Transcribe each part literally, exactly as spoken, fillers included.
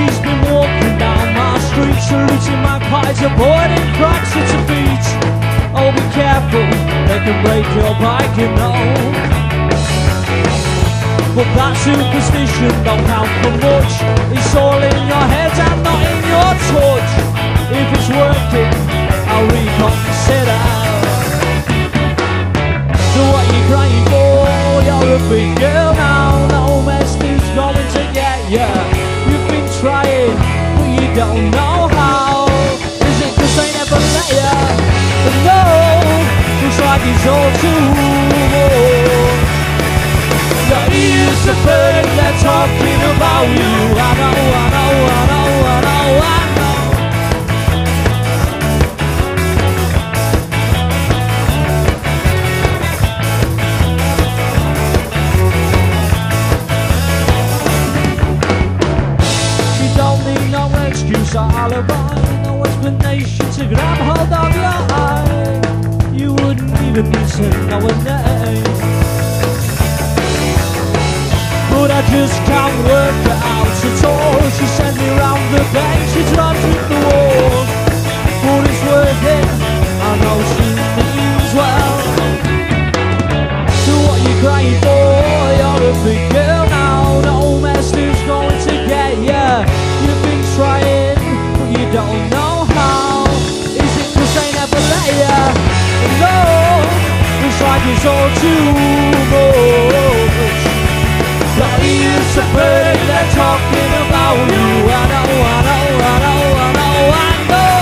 She's been walking down my street, saluting magpies, avoiding cracks at her feet. Oh, be careful, they can break your bike, you know. But that superstition don't count for much. It's all in your head and not in your touch. If it's working, I'll reconsider. So what you crying for? You're a big girl now. No mess is going to get ya. You've been trying, but you don't know how. Is it cause they never let ya? But no, looks like it's all too much. Your ears are burning, they're talking about you. I know, I know, I know, I know, I know. You don't need no excuse or alibi, no explanation to grab hold of your eye. You wouldn't even need to know her name. But I just can't work it out at all. She sent me round the bend, she tried to hit the wall. But it's worth it, I know she means well. So what you crying for? You're a big girl now. No mess is going to get ya. You've been trying, but you don't know how. Is it cause they never let ya? No, looks like it's all too much. Your ears are burning, they're talking about you. I know, I know, I know, I know, I know.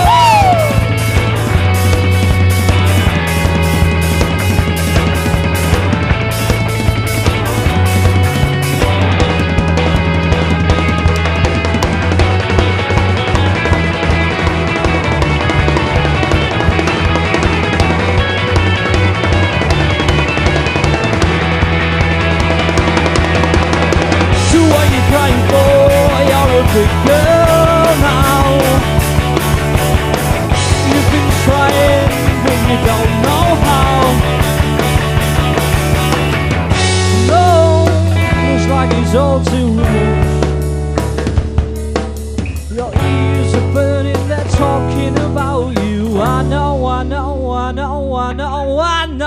Crying for, you're a big girl now. You've been trying, but you don't know how. No, looks like it's all too much. Your ears are burning, they're talking about you. I know, I know, I know, I know, I know.